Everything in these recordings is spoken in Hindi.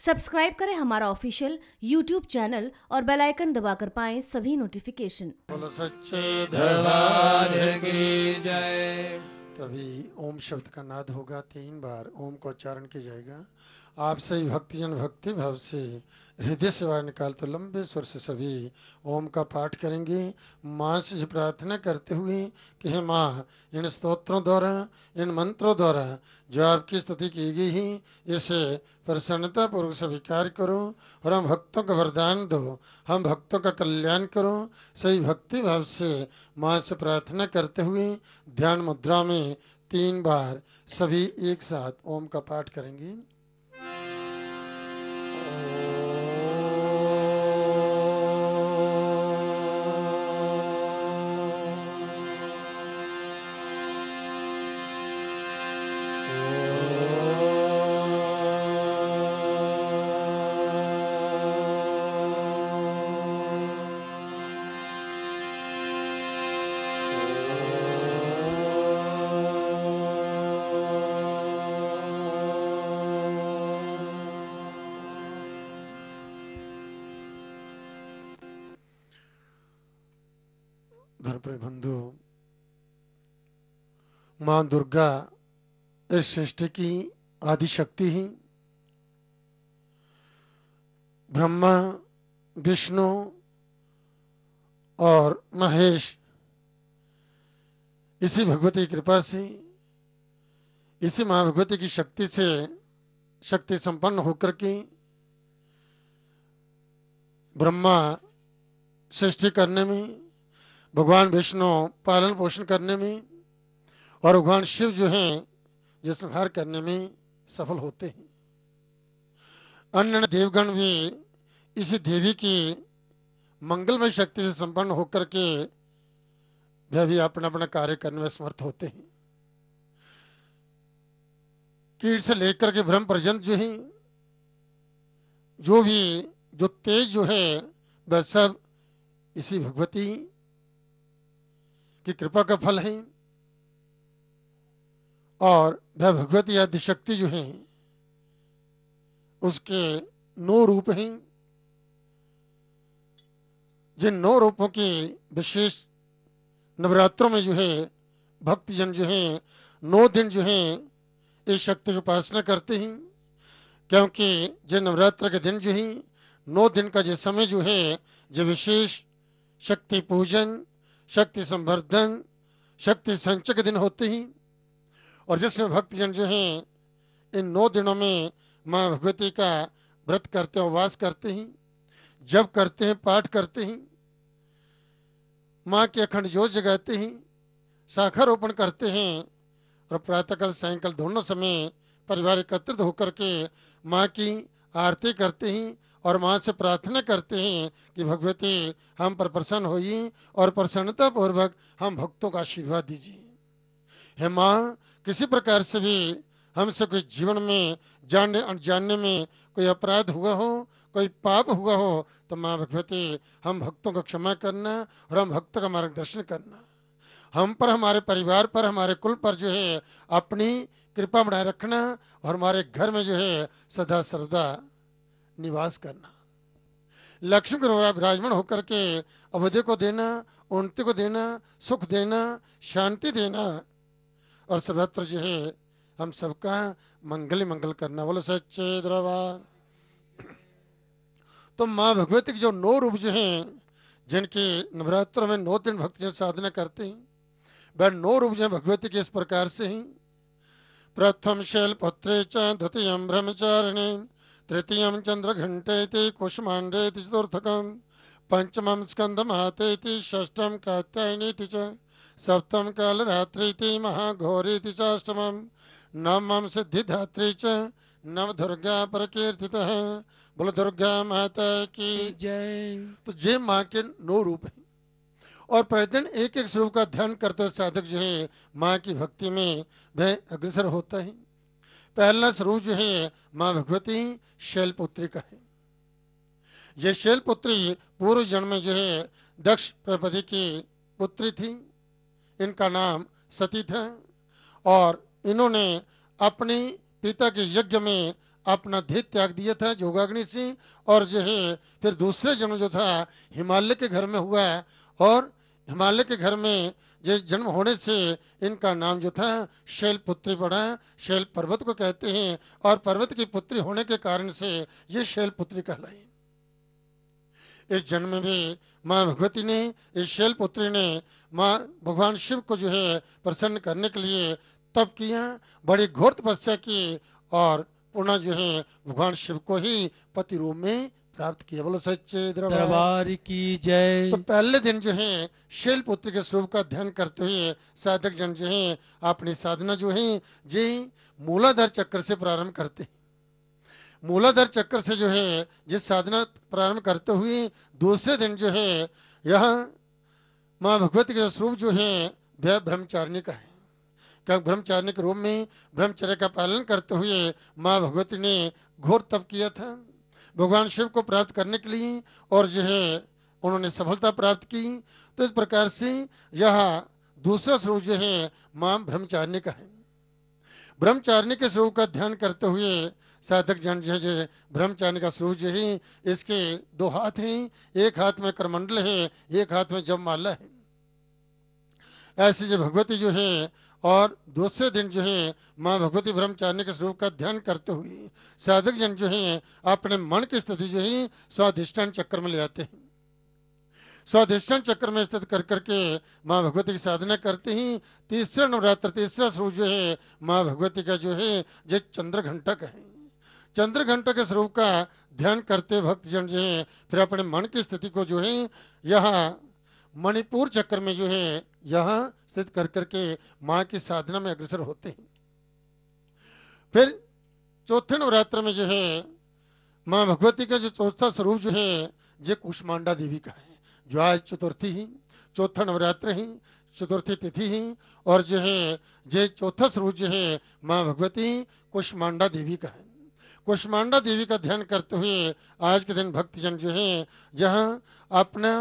सब्सक्राइब करें हमारा ऑफिशियल यूट्यूब चैनल और बेल आइकन दबाकर पाएं सभी नोटिफिकेशन। बोलो सच्चे दरबार की जय। तभी ओम शब्द का नाद होगा, 3 बार ओम का उच्चारण किया जाएगा। आप सभी भक्तिजन भक्ति भाव से हृदय से वायु निकाल तो लंबे स्वर से सभी ओम का पाठ करेंगे, माँ से प्रार्थना करते हुए कि हे माँ, इन स्तोत्रों द्वारा, इन मंत्रों द्वारा जो आपकी स्तुति की गई है, इसे प्रसन्नता पूर्वक स्वीकार करो और हम भक्तों का वरदान दो, हम भक्तों का कल्याण करो। सही भक्ति भाव से माँ से प्रार्थना करते हुए ध्यान मुद्रा में 3 बार सभी एक साथ ओम का पाठ करेंगे। धर्मप्रिय बंधु, माँ दुर्गा इस सृष्टि की आदि शक्ति ही ब्रह्मा, विष्णु और महेश इसी भगवती की कृपा से, इसी माँ भगवती की शक्ति से शक्ति संपन्न होकर के ब्रह्मा सृष्टि करने में, भगवान विष्णु पालन पोषण करने में और भगवान शिव जो हैं जो संहार करने में सफल होते हैं। अन्य देवगण भी इसी देवी की मंगलमय शक्ति से संपन्न होकर के वह भी अपना अपना कार्य करने में समर्थ होते हैं। कीट से लेकर के ब्रह्म पर्यंत जो है, जो तेज जो है, वह सब इसी भगवती की कृपा का फल है। और वह भगवती आदि शक्ति जो है उसके 9 रूप हैं, जिन 9 रूपों की विशेष नवरात्रों में जो है भक्तजन जो है 9 दिन जो है इस शक्ति की उपासना करते हैं। क्योंकि जो नवरात्र के दिन जो है 9 दिन का जो समय जो है जो विशेष शक्ति पूजन, शक्ति संवर्धन, शक्ति संचय के दिन होते हैं। और जिसमें भक्तजन जो हैं इन 9 दिनों में माँ भगवती का व्रत करते हैं, उपवास करते हैं, जप करते हैं, पाठ करते हैं, माँ के अखंड ज्योत जगाते हैं, शाखारोपण करते हैं और प्रातःकाल सायंकाल दोनों समय परिवार एकत्रित होकर के माँ की आरती करते हैं और माँ से प्रार्थना करते हैं कि भगवती हम पर प्रसन्न होइए और प्रसन्नता पूर्वक हम भक्तों का आशीर्वाद दीजिए। हे माँ, किसी प्रकार से भी हमसे कोई जीवन में जानने अनजाने में कोई अपराध हुआ हो, कोई पाप हुआ हो, तो माँ भगवती हम भक्तों को क्षमा करना और हम भक्तों का मार्गदर्शन करना, हम पर, हमारे परिवार पर, हमारे कुल पर जो है अपनी कृपा बनाए रखना और हमारे घर में जो है सदा सर्वदा निवास करना। लक्ष्मी को विराजमान होकर के अवधि को देना, उन्नति को देना, सुख देना, शांति देना और सर्वत्र जो है हम सबका मंगल मंगल करना। बोलो सच्चे दरबार। तो माँ भगवती के जो 9 रूप जो हैं, जिनके नवरात्र में 9 दिन भक्त साधना करते हैं, वह 9 रूप जो भगवती के इस प्रकार से हैं। प्रथम शैलपुत्रे च, द्वितीयं ब्रह्मचारिणे, तृतीयं चंद्रघंटेति, कुष्मांडेति चतुर्थकं, पंचमं स्कंदमातेति, षष्ठं कात्यायनीति च, सप्तम कालरात्रीति, महाघोरीति चाष्टमं, नवमं सिद्धिदात्री च, नव दुर्गा प्रकीर्तितः। बोलो दुर्गा माता की जय। तो ये माँ के 9 रूप हैं और प्रतिदिन एक एक स्वरूप का ध्यान करते हुए साधक जो है माँ की भक्ति में वह अग्रसर होता है। पहला स्वरूप जो है माँ भगवती शैलपुत्री का है। यह शैलपुत्री पूर्व जन्म में जो है दक्ष प्रजापति की पुत्री थी। इनका नाम सती था और इन्होंने अपने पिता के यज्ञ में अपना देह त्याग दिया था जोगाग्नि से, और जो है फिर दूसरे जन्म जो था हिमालय के घर में हुआ, और हिमालय के घर में ये जन्म होने से इनका नाम जो था शैलपुत्री पड़ा। शैल पर्वत को कहते हैं, और पर्वत की पुत्री होने के कारण से ये शैलपुत्री कहलाई। इस जन्म में माँ भगवती ने, इस शैलपुत्री ने माँ भगवान शिव को जो है प्रसन्न करने के लिए तप किया, बड़ी घोर तपस्या की, और पुनः जो है भगवान शिव को ही पति रूप में प्राप्त किया। बोलो सच्चे दरबार की जय। तो पहले दिन जो है शैलपुत्री के स्वरूप का ध्यान करते हुए साधक जन जो है अपनी साधना जो है जी मूलाधार चक्र से प्रारंभ करते हैं। मूलाधार चक्र से जो है जिस साधना प्रारंभ करते हुए दूसरे दिन जो है यह माँ भगवती का स्वरूप जो है वह ब्रह्मचारिणी का है। क्या ब्रह्मचारिणी के रूप में ब्रह्मचर्य का पालन करते हुए माँ भगवती ने घोर तप किया था भगवान शिव को प्राप्त करने के लिए, और जो है उन्होंने सफलता प्राप्त की। तो इस प्रकार से यह दूसरा स्वरूप जो है माँ ब्रह्मचारिणी का है। ब्रह्मचारिणी के स्वरूप का ध्यान करते हुए साधक जन जो है ब्रह्मचारिणी का स्वरूप जो है इसके दो हाथ हैं, एक हाथ में करमंडल है, एक हाथ में जपमाला है। ऐसी जो भगवती जो है, और दूसरे दिन जो है माँ भगवती ब्रह्मचारिणी के स्वरूप का ध्यान करते हुए साधक जन जो है अपने मन की स्थिति जो है स्वाधिष्ठान चक्र में ले आते हैं। स्वाधिष्ठान चक्र में स्थित कर करके माँ भगवती की साधना करते ही तीसरा नवरात्र तीसरा स्वरूप जो है माँ भगवती का जो है जो चंद्र घंटक है। चंद्र घंटक के स्वरूप का ध्यान करते भक्तजन जो है फिर अपने मन की स्थिति को जो है यहाँ मणिपुर चक्र में जो है यहाँ स्थित कर करके माँ की साधना में अग्रसर होते हैं। फिर चौथे नवरात्र में जो है माँ भगवती का जो चौथा स्वरूप जो है ये कुष्मांडा देवी का है, जो आज चतुर्थी ही, चौथा नवरात्र ही, चतुर्थी तिथि ही, और जो है ये चौथा स्वरूप जो है माँ भगवती कुष्मांडा देवी का है। कुष्मांडा देवी का ध्यान करते हुए आज के दिन भक्तजन जो है यह अपने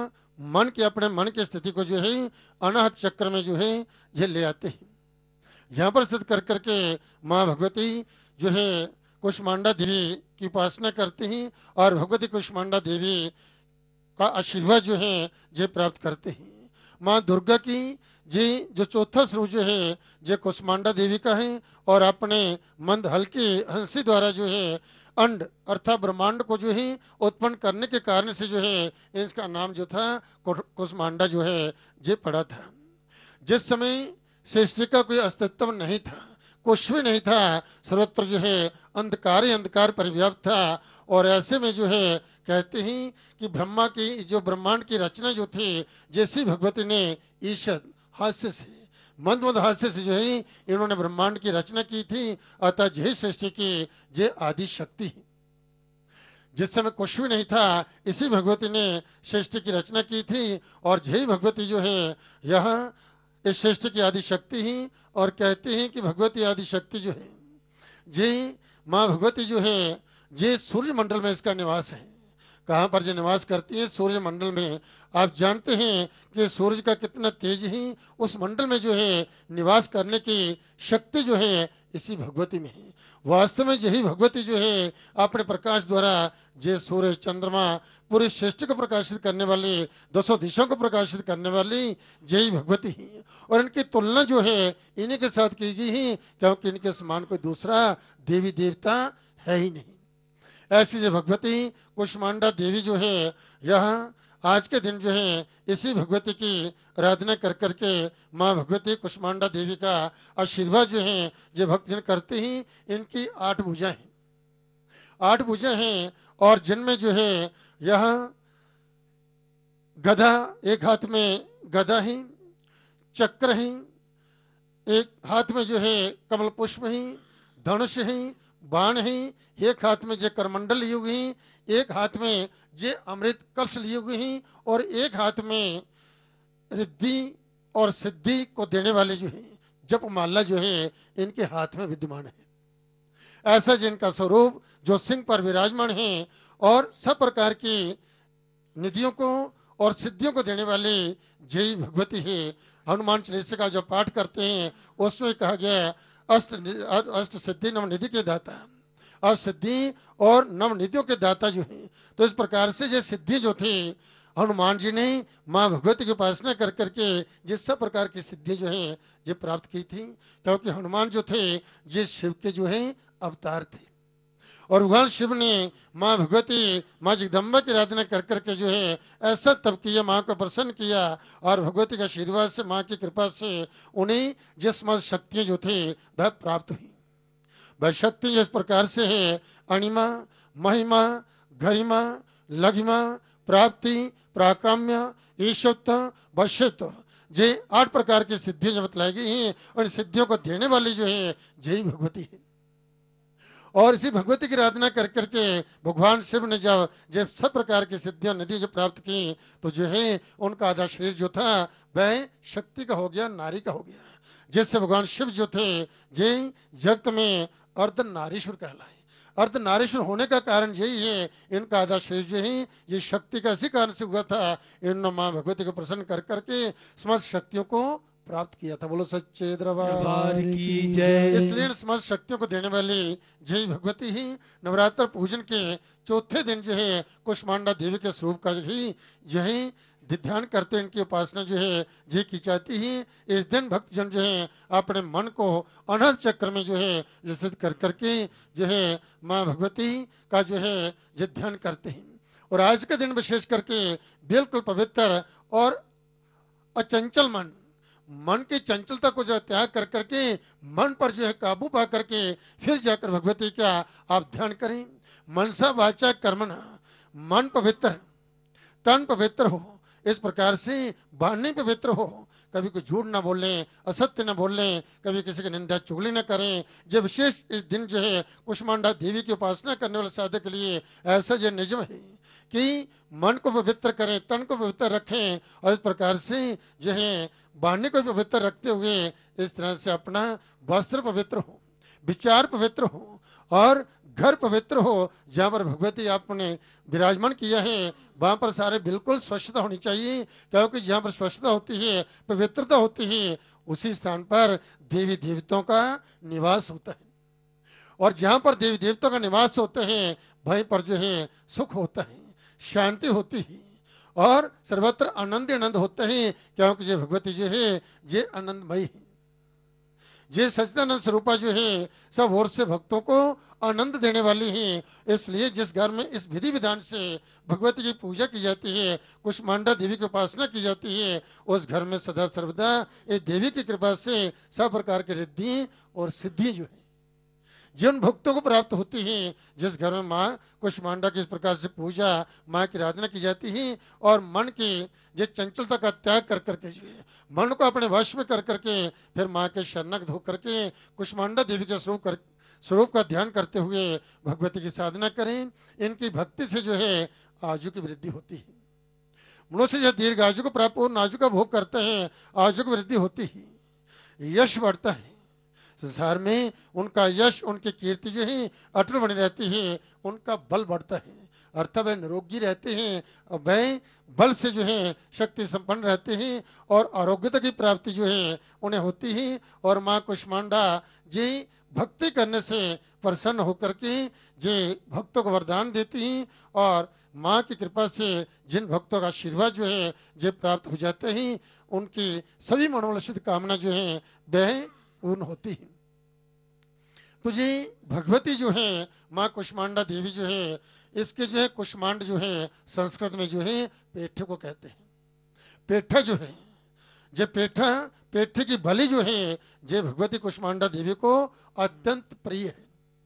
मन की स्थिति को जो है अनाहत चक्र में जो है ये ले आते हैं। यहाँ पर स्थित कर करके माँ भगवती जो है कुष्मांडा देवी की उपासना करते हैं, और भगवती कुष्मांडा देवी का आशीर्वाद जो है ये प्राप्त करते हैं। माँ दुर्गा की जी जो चौथा स्वरूप जो है ये कुष्मांडा देवी का है, और अपने मंद हल्की हंसी द्वारा जो है अंड अर्थात ब्रह्मांड को जो है उत्पन्न करने के कारण से जो है इसका नाम जो था कुष्मांडा जो है ये पड़ा था। जिस समय सृष्टि का कोई अस्तित्व नहीं था, कुछ भी नहीं था, सर्वत्र जो है अंधकार ही अंधकार परिव्याप्त था, और ऐसे में जो है कहते हैं कि ब्रह्मा की जो ब्रह्मांड की रचना जो थी जैसी भगवती ने ईशद हास्य से मंद मंद हास्य से जो है इन्होंने ब्रह्मांड की रचना की थी, अतः यही सृष्टि की ये आदि शक्ति है। जिस समय कुछ भी नहीं था इसी भगवती ने सृष्टि की रचना की थी, और यही भगवती जो है यह इस सृष्टि की आदि शक्ति ही, और कहते हैं कि भगवती आदि शक्ति जो है ये माँ भगवती जो है ये सूर्य मंडल में इसका निवास है। कहाँ पर जो निवास करती है? सूर्य मंडल में। आप जानते हैं कि सूर्य का कितना तेज ही उस मंडल में जो है निवास करने की शक्ति जो है इसी भगवती में है। वास्तव में यही भगवती जो है अपने प्रकाश द्वारा जे सूर्य चंद्रमा पूरी सृष्टि को प्रकाशित करने वाली, दसों दिशाओं को प्रकाशित करने वाली यही भगवती है, और इनकी तुलना जो है इन्हीं के साथ की गई है, क्योंकि इनके समान कोई दूसरा देवी देवता है ही नहीं। ऐसी जो भगवती कुष्मांडा देवी जो है यह आज के दिन जो है इसी भगवती की आराधना कर करके माँ भगवती कुष्मांडा देवी का आशीर्वाद जो है ये भक्तजन करते ही। इनकी 8 भुजा हैं, 8 भुजा हैं, और जिनमें जो है यह गदा, एक हाथ में गदा ही, चक्र ही, एक हाथ में जो है कमल पुष्प ही, धनुष ही, बाण ही, एक हाथ में जो करमंडल लिए हुए हैं, एक हाथ में जे अमृत कलश लिए हुए हैं, और एक हाथ में रिद्धि और सिद्धि को देने वाले जो है जप माला जो है इनके हाथ में विद्यमान है। ऐसा जिनका स्वरूप जो सिंह पर विराजमान है, और सब प्रकार की निधियों को और सिद्धियों को देने वाली जय भगवती है। हनुमान चालीसा का जो पाठ करते हैं उसमें कहा गया अष्ट सिद्धि नव निधि के दाता, और सिद्धि और नवनिधियों के दाता जो हैं। तो इस प्रकार से ये सिद्धि जो थे हनुमान जी ने माँ भगवती की उपासना कर करके जिस सब प्रकार की सिद्धि जो है ये प्राप्त की थी, क्योंकि हनुमान जो थे ये शिव के जो है अवतार थे। और भगवान शिव ने माँ भगवती माँ जगदम्बा की आराधना कर करके जो है ऐसा तब किया, माँ को प्रसन्न किया, और भगवती का आशीर्वाद से, माँ की कृपा से उन्हें जिस मत शक्तियां जो थे वह प्राप्त हुई। वह शक्ति जिस प्रकार से है अणिमा, महिमा, गरिमा, लघिमा, प्राप्ति, प्राकाम्य, ईशत्व, वश्यत्व, ये 8 प्रकार की सिद्धियां जो बतलाई गई हैं, और इन सिद्धियों को देने वाली जो है यही भगवती है। और इसी भगवती की आराधना कर करके भगवान शिव ने जब सब प्रकार की सिद्धियां नदी जो प्राप्त की, तो जो है उनका आधा शरीर जो था वह शक्ति का हो गया, नारी का हो गया, जिससे भगवान शिव जो थे ये जगत में अर्ध नारीश्वर कहलाए। अर्ध नारीश्वर होने का कारण यही है, इनका आधा शरीर जो है ये शक्ति का इसी कारण से हुआ था। इन्होंने माँ भगवती को प्रसन्न कर करके समस्त शक्तियों को प्राप्त किया था। बोलो सच्चे दरबार की जय। इसलिए समस्त शक्तियों को देने वाली जय भगवती ही नवरात्र पूजन के चौथे दिन जो है कुष्मांडा देवी के स्वरूप का ही यही ध्यान करते इनकी उपासना जो है ये की जाती है। इस दिन भक्तजन जो है अपने मन को अनहद चक्र में जो है स्थित कर करके जो है माँ भगवती का जो है ये ध्यान करते हैं। और आज के दिन विशेष करके बिल्कुल पवित्र और अचंचल मन की चंचलता को जो त्याग कर करके मन पर जो है काबू पा करके फिर जाकर भगवती का आप ध्यान करें। मनसा वाचा कर्मणा, मन पवित्र, तन पवित्र हो, इस प्रकार से वाणी पवित्र हो, कभी कोई झूठ ना बोलें, असत्य न बोलें, कभी किसी की निंदा चुगली न करें। जब विशेष इस दिन जो है कुष्मांडा देवी की उपासना करने वाले साधक के लिए ऐसा जो नियम है कि मन को पवित्र करें, तन को पवित्र रखें, और इस प्रकार से जो है वाणी को पवित्र रखते हुए इस तरह से अपना वस्त्र पवित्र हो, विचार पवित्र हो, और घर पवित्र हो। जहाँ पर भगवती आपने विराजमान किया है वहां पर सारे बिल्कुल स्वच्छता होनी चाहिए, क्योंकि जहाँ पर स्वच्छता होती है, पवित्रता होती है, उसी स्थान पर देवी देवताओं का निवास होता है। और जहाँ पर देवी देवताओं का निवास होते हैं वहीं पर जो है सुख होता है, शांति होती है, और सर्वत्र आनंद आनंद होते हैं, क्योंकि ये भगवती जो है ये आनंदमयी है। ये सच्चिदानंद स्वरूपा जो है सब ओर से भक्तों को आनंद देने वाली है। इसलिए जिस घर में इस विधि विधान से भगवती की पूजा की जाती है, कुष्मांडा देवी की उपासना की जाती है, उस घर में सदा सर्वदा इस देवी की कृपा से सब प्रकार की रिद्धि और सिद्धि जो है जिन भक्तों को प्राप्त होती है। जिस घर में माँ कुष्मांडा की इस प्रकार से पूजा, माँ की आराधना की जाती है, और मन की ये चंचलता का त्याग कर करके जो है मन को अपने वश में कर करके फिर माँ के शरणक धो करके कुष्मांडा देवी के स्वरूप का ध्यान करते हुए भगवती की साधना करें। इनकी भक्ति से जो है आयु की वृद्धि होती है। मनुष्य जब दीर्घ आयु को प्राप्त हो, आयु का भोग करते हैं, आयु की वृद्धि होती है, यश बढ़ता है संसार में, उनका यश, उनकी कीर्ति जो है अटल बनी रहती है, उनका बल बढ़ता है, अर्थात वह निरोगी रहते हैं, और वह बल से जो है शक्ति संपन्न रहते हैं, और आरोग्यता की प्राप्ति जो है उन्हें होती है। और माँ कुष्मांडा जी भक्ति करने से प्रसन्न होकर के जे भक्तों को वरदान देती हैं, और माँ की कृपा से जिन भक्तों का आशीर्वाद जो है जे प्राप्त हो जाते हैं, उनकी सभी मनोवांछित कामना जो है वह पूर्ण होती है। तो ये भगवती जो है माँ कुष्मांडा देवी जो है, इसके जो है कुष्मांड जो है संस्कृत में जो है पेठे को कहते हैं। पेठा जो है, जे पेठे की बलि जो है जे भगवती कुष्मांडा देवी को अत्यंत प्रिय है।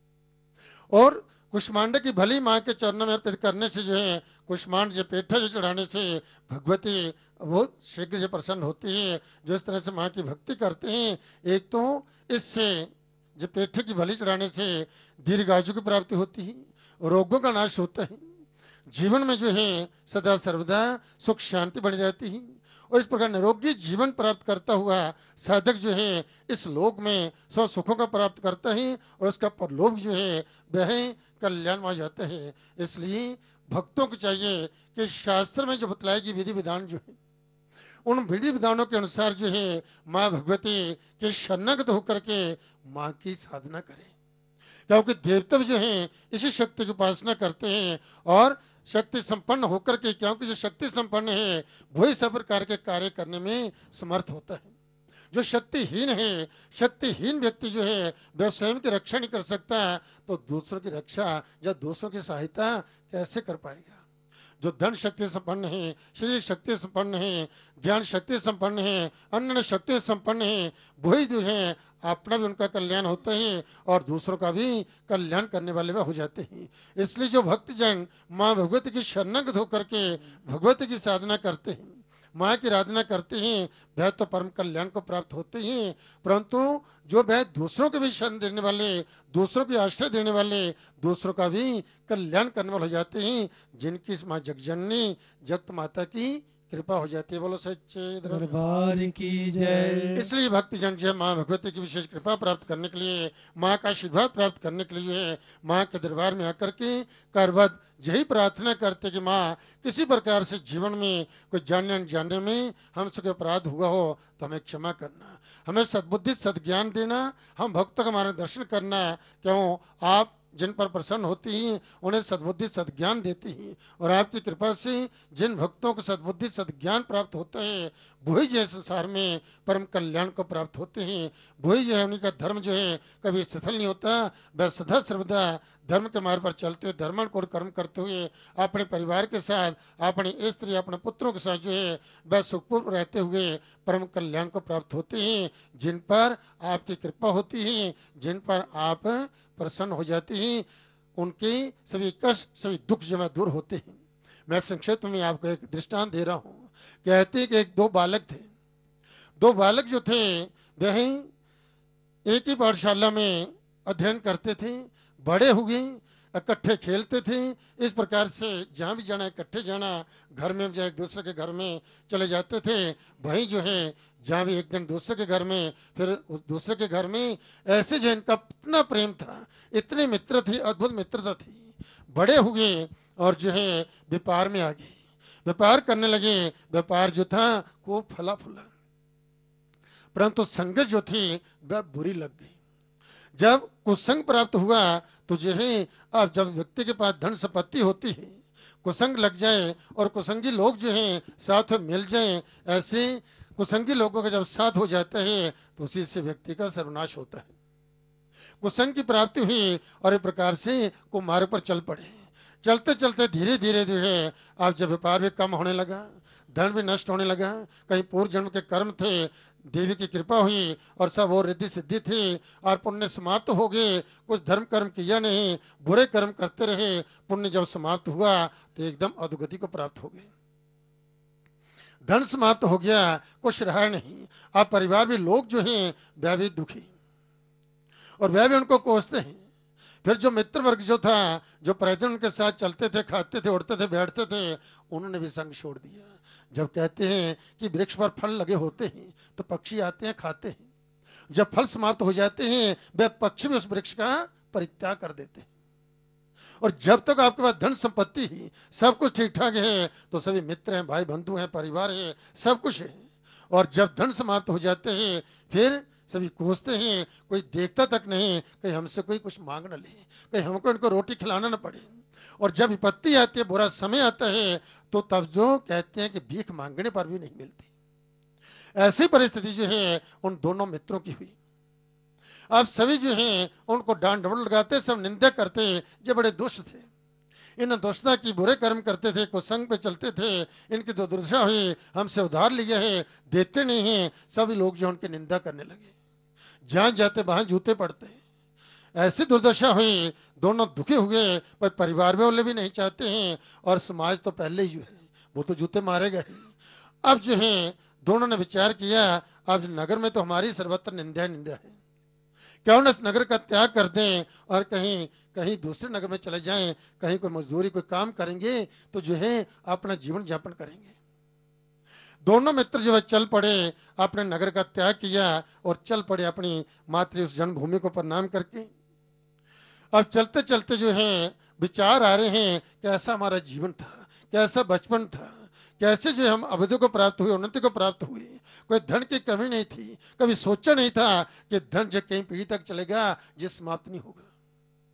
और कुष्मांडा की बलि माँ के चरणों में अर्पित करने से जो है कुष्मांड जो पेठा जो चढ़ाने से भगवती बहुत शीघ्र जो प्रसन्न होती है। जो इस तरह से माँ की भक्ति करते हैं, एक तो इससे जो पेठे की बलि चढ़ाने से दीर्घायु की प्राप्ति होती है, रोगों का नाश होता है, जीवन में जो है सदा सर्वदा सुख शांति बनी रहती है, और इस प्रकार निरोगी जीवन प्राप्त करता हुआ साधक जो है इस लोक में सब सुखों का प्राप्त करता है, और उसका परलोक जो है वह कल्याण में जाता है। इसलिए भक्तों को चाहिए कि शास्त्र में जो बतलाएगी विधि विधान जो है, उन विधि विधानों के अनुसार जो है माँ भगवती के शरणगत होकर के माँ की साधना करें। क्योंकि देवता जो हैं इसी शक्ति की उपासना करते हैं और शक्ति संपन्न होकर के, क्योंकि जो शक्ति संपन्न है वही सब प्रकार के कार्य करने में समर्थ होता है। जो शक्तिहीन है, शक्तिहीन व्यक्ति जो है वह स्वयं की रक्षा नहीं कर सकता, तो दूसरों की रक्षा या दूसरों की सहायता कैसे कर पाएगा। जो धन शक्ति संपन्न है, शरीर शक्ति संपन्न है, ज्ञान शक्ति संपन्न है, अन्न शक्ति संपन्न है, वही जो है अपना भी उनका कल्याण होता है और दूसरों का भी कल्याण करने वाले वह हो जाते हैं। इसलिए जो भक्तजन माँ भगवती की शरणागत होकर के भगवती की साधना करते हैं, माँ की आराधना करते हैं, वह तो परम कल्याण को प्राप्त होते हैं, परंतु जो वह दूसरों के भी शरण देने वाले, दूसरों की आश्रय देने वाले, दूसरों का भी कल्याण करने वाले हो जाते हैं, जिनकी माँ जगजननी जगत माता की कृपा हो जाती है। बोलो सच्चे दरबार की जय। इसलिए भक्तजन जो है माँ भगवती की विशेष कृपा प्राप्त करने के लिए, माँ का आशीर्वाद प्राप्त करने के लिए माँ के दरबार में आकर के करवत यही प्रार्थना करते कि माँ किसी प्रकार से जीवन में कोई जानने अनजाने में हमसे कोई अपराध हुआ हो तो हमें क्षमा करना, हमें सद्बुद्धि सद्ज्ञान देना, हम भक्तों का मार्गदर्शन करना। क्यों आप जिन पर प्रसन्न होती हैं उन्हें सद्बुद्धि सद्ज्ञान देती हैं, और आपकी कृपा से जिन भक्तों को सद्बुद्धि सद्ज्ञान प्राप्त होता है वही जो है संसार में परम कल्याण को प्राप्त होते हैं। वही जो है उन्हीं का धर्म जो है कभी सफल नहीं होता, वह सदा सर्वदा धर्म के मार्ग पर चलते हुए, धर्म को कर्म करते हुए अपने परिवार के साथ, अपनी स्त्री, अपने पुत्रों के साथ जो है वह सुखपूर्व रहते हुए परम कल्याण को प्राप्त होते हैं, जिन पर आपकी कृपा होती है, जिन पर आप प्रसन्न हो जाते हैं, उनके सभी कष्ट, सभी दुख जो है दूर होते हैं। मैं संक्षिप्त में आपको एक दृष्टांत दे रहा हूँ। कहते हैं कि एक दो बालक थे। दो बालक जो थे वह एक ही पाठशाला में अध्ययन करते थे, बड़े हुए, इकट्ठे खेलते थे। इस प्रकार से जहाँ भी जाना इकट्ठे जाना, घर में जाए एक दूसरे के घर में चले जाते थे। वही जो है जहाँ भी एक दिन दूसरे के घर में, फिर उस दूसरे के घर में, ऐसे जो इनका इतना प्रेम था, इतने मित्र थे, अद्भुत मित्रता थी। बड़े हुए और जो है व्यापार में आ गए, व्यापार करने लगे। व्यापार जो था खूब फला फूला, परंतु संगत जो थी वह बुरी लग गई। जब कुसंग प्राप्त हुआ तो जो है अब जब व्यक्ति के पास धन संपत्ति होती है, कुसंग लग जाए और कुसंगी लोग जो हैं साथ में मिल जाएं, ऐसे कुसंगी लोगों का जब साथ हो जाता है तो उसी से व्यक्ति का सर्वनाश होता है। कुसंग की प्राप्ति हुई और एक प्रकार से कुमार्ग पर चल पड़े। चलते चलते धीरे धीरे जो है अब जब व्यापार भी कम होने लगा, धन भी नष्ट होने लगा, कहीं पूर्व जन्म के कर्म थे, देवी की कृपा हुई और सब वो रिद्धि सिद्धि थी और पुण्य समाप्त हो गए। कुछ धर्म कर्म किया नहीं, बुरे कर्म करते रहे, पुण्य जब समाप्त हुआ तो एकदम अधोगति को प्राप्त हो गए। धन समाप्त हो गया, कुछ रहा नहीं। अब परिवार भी लोग जो हैं वह भी दुखी और वह भी उनको कोसते हैं। फिर जो मित्र वर्ग जो था, जो प्रतिदिन उनके साथ चलते थे, खाते थे, उड़ते थे, बैठते थे, उन्होंने भी संग छोड़ दिया। जब कहते हैं कि वृक्ष पर फल लगे होते हैं तो पक्षी आते हैं, खाते हैं। जब फल समाप्त हो जाते हैं वह पक्षी भी उस वृक्ष का परित्याग कर देते हैं। और जब तक आपके पास धन संपत्ति ही सब कुछ ठीक ठाक है तो सभी मित्र हैं, भाई बंधु हैं, परिवार है, सब कुछ है। और जब धन समाप्त हो जाते हैं फिर सभी कोसते हैं, कोई देखता तक नहीं, कहीं हमसे कोई कुछ मांग न ले, कहीं हमको इनको रोटी खिलाना न पड़े। और जब विपत्ति आती है, बुरा समय आता है, तो तब जो कहते हैं कि भीख मांगने पर भी नहीं मिलती। ऐसी परिस्थिति जो है उन दोनों मित्रों की हुई। अब सभी जो हैं उनको डांट डपट लगाते, सब निंदा करते, ये बड़े दुष्ट थे, इन दुष्टता की बुरे कर्म करते थे, कुसंग पे चलते थे, इनकी तो दुर्दशा हुई, हमसे उधार लिया है, देते नहीं हैं। सभी लोग जो उनकी निंदा करने लगे, जहां जाते वहां जूते पड़ते। ऐसी दुर्दशा हुई, दोनों दुखी हुए, पर परिवार वाले भी नहीं चाहते हैं और समाज तो पहले ही है वो तो जूते मारेगा ही। अब जो है दोनों ने विचार किया, अब नगर में तो हमारी सर्वत्र निंदा है, क्यों न इस नगर का त्याग कर दें और कहीं कहीं दूसरे नगर में चले जाएं, कहीं कोई मजदूरी कोई काम करेंगे तो जो है अपना जीवन यापन करेंगे। दोनों मित्र जो है चल पड़े, अपने नगर का त्याग किया और चल पड़े अपनी मातृ जन्मभूमि को प्रणाम करके। अब चलते चलते जो है विचार आ रहे हैं कैसा हमारा जीवन था, कैसा बचपन था, कैसे जो हम अवधि को प्राप्त हुए, उन्नति को प्राप्त हुए, कोई धन की कमी नहीं थी, कभी सोचा नहीं था कि धन जो कहीं पीढ़ी तक चलेगा, ये समाप्त नहीं होगा।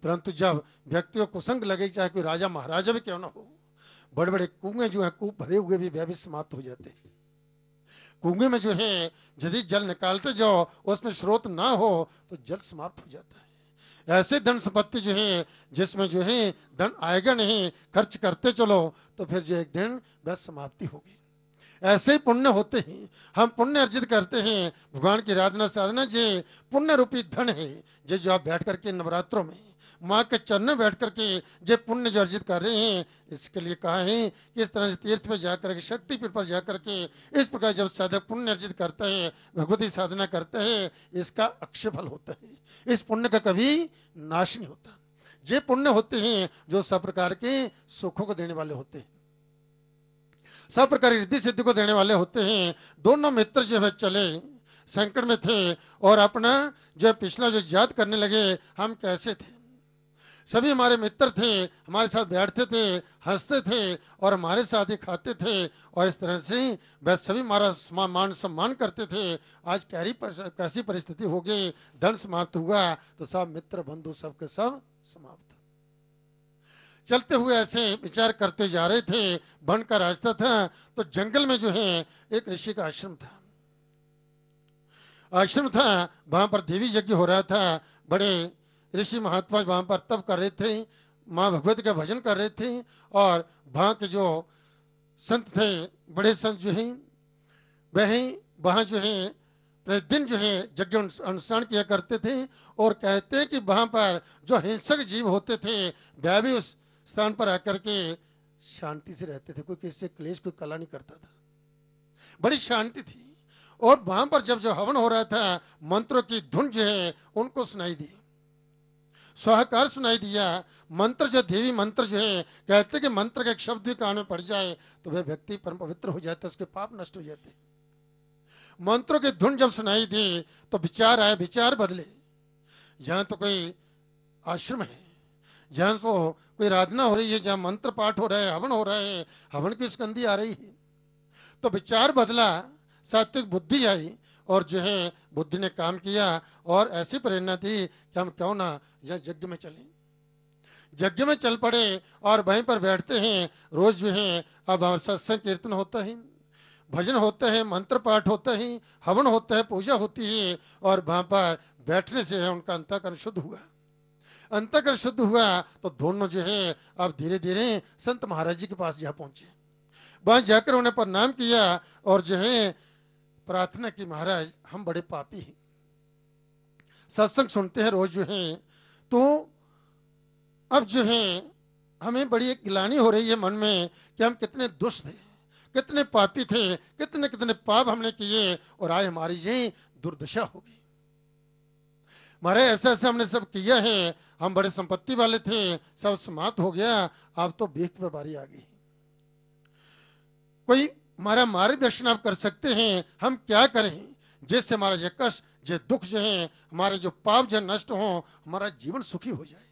परंतु जब व्यक्ति को कुसंग लगे, चाहे कोई राजा महाराजा भी क्यों ना हो, बड़े बड़े कुएं जो है कूप भरे हुए भी वह भी समाप्त हो जाते हैं। कुएं में जो है यदि जल निकालते जाओ उसमें स्रोत ना हो तो जल समाप्त हो जाता है। ऐसे धन संपत्ति जो है जिसमें जो है धन आएगा नहीं, खर्च करते चलो तो फिर जो एक दिन वह समाप्ति होगी। ऐसे ही पुण्य होते हैं, हम पुण्य अर्जित करते हैं, भगवान की आराधना साधना जे पुण्य रूपी धन है, जो आप बैठ करके नवरात्रों में माँ के चरण में बैठ करके जो पुण्य जो अर्जित कर रहे हैं, इसके लिए कहा है कि इस तरह से तीर्थ में जाकर के, शक्तिपीठ पर जाकर के इस प्रकार जब साधक पुण्य अर्जित करता है, भगवती साधना करता है, इसका अक्षय फल होता है। इस पुण्य का कभी नाश नहीं होता। ये पुण्य होते हैं जो सब प्रकार के सुखों को देने वाले होते हैं, सब प्रकार की रिद्धि सिद्धि को देने वाले होते हैं। दोनों मित्र जो है चले संकट में थे और अपना जो पिछला जो याद करने लगे, हम कैसे थे। सभी हमारे मित्र थे, हमारे साथ बैठते थे, हंसते थे और हमारे साथ ही खाते थे और इस तरह से वह सभी हमारा मान सम्मान करते थे। आज कैसी परिस्थिति हो गई, धन समाप्त हुआ तो सब मित्र बंधु सबके सब समाप्त। चलते हुए ऐसे विचार करते जा रहे थे, वन का रास्ता था, तो जंगल में जो है एक ऋषि का आश्रम था। वहां पर देवी यज्ञ हो रहा था। बड़े ऋषि महात्मा वहां पर तप कर रहे थे, माँ भगवती का भजन कर रहे थे और वहां के जो संत थे, बड़े संत जो है वहां जो है प्रतिदिन जो है यज्ञ अनुष्ठान किया करते थे और कहते हैं कि वहां पर जो हिंसक जीव होते थे वह भी उस स्थान पर आकर के शांति से रहते थे, कोई किसी से क्लेश, कोई कला नहीं करता था, बड़ी शांति थी। और वहां पर जब जो हवन हो रहा था, मंत्रों की धुन जो है उनको सुनाई दी, स्वाहाकार सुनाई दिया। मंत्र जो देवी मंत्र जो है, कहते कि मंत्र का एक शब्द भी कान में पड़ जाए तो वह व्यक्ति परम पवित्र हो जाता है, उसके पाप नष्ट हो जाते। मंत्रों की धुन जब सुनाई दी तो विचार आए, विचार बदले। जहां तो कोई आश्रम है, जहां तो कोई आराधना हो रही है, जहां मंत्र पाठ हो रहा है, हवन हो रहा है, हवन की सुगंधी आ रही है, तो विचार बदला, सात्विक बुद्धि आई और जो है बुद्धि ने काम किया और ऐसी प्रेरणा दी कि हम क्यों ना यज्ञ में चलें। यज्ञ में चल पड़े और वहीं पर बैठते हैं। रोज जो है अब सत्संग कीर्तन होता है, भजन होता है, मंत्र पाठ होता है, हवन होता है, पूजा होती है और वहां पर बैठने से उनका अंतःकरण शुद्ध हुआ। अंतःकरण शुद्ध हुआ तो दोनों जो है अब धीरे धीरे संत महाराज जी के पास जा पहुंचे। वहां जाकर उन्हें प्रणाम किया और जो है प्रार्थना की, महाराज हम बड़े पापी हैं, सत्संग सुनते हैं रोज जो है, तो अब जो है हमें बड़ी एक गिलानी हो रही है मन में कि हम कितने दुष्ट थे, कितने पापी थे, कितने कितने पाप हमने किए और आज हमारी ये दुर्दशा होगी। हमारे ऐसा ऐसा हमने सब किया है, हम बड़े संपत्ति वाले थे, सब समाप्त हो गया, अब तो भीख पे बारी आ गई। कोई हमारा मार्गदर्शन आप कर सकते हैं, हम क्या करें जिससे हमारा ये कष्ट, ये दुख जो है, हमारे जो पाप जो नष्ट हो, हमारा जीवन सुखी हो जाए।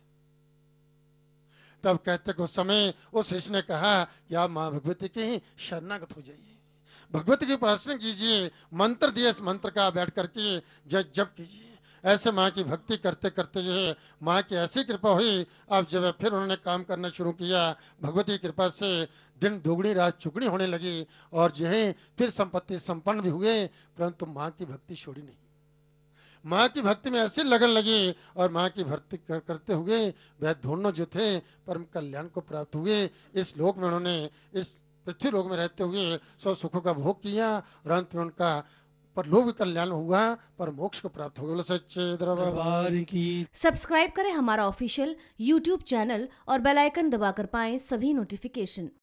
तब कहते को समय उस ऋषि ने कहा कि आप माँ भगवती के शरणागत हो जाइए, भगवती की उपासना कीजिए, मंत्र दिए, इस मंत्र का बैठ करके जप कीजिए। ऐसे माँ की भक्ति करते करते जो है माँ की ऐसी कृपा हुई, अब जब फिर उन्होंने काम करना शुरू किया, भगवती की कृपा से दिन दुगनी रात चुगनी होने लगी और जो है फिर संपत्ति संपन्न भी हुए, परंतु माँ की भक्ति छोड़ी नहीं। माँ की भक्ति में ऐसी लगन लगी और माँ की भक्ति करते हुए वह दोनों जो थे परम कल्याण को प्राप्त हुए। इस लोक में उन्होंने, इस पृथ्वी लोक में रहते हुए सब सुखों का भोग किया और अंत में उनका परलोक कल्याण हुआ, पर मोक्ष को प्राप्त हो गया। सच्चे दरबार की। सब्सक्राइब करें हमारा ऑफिशियल YouTube चैनल और बेल आइकन दबाकर पाएं सभी नोटिफिकेशन।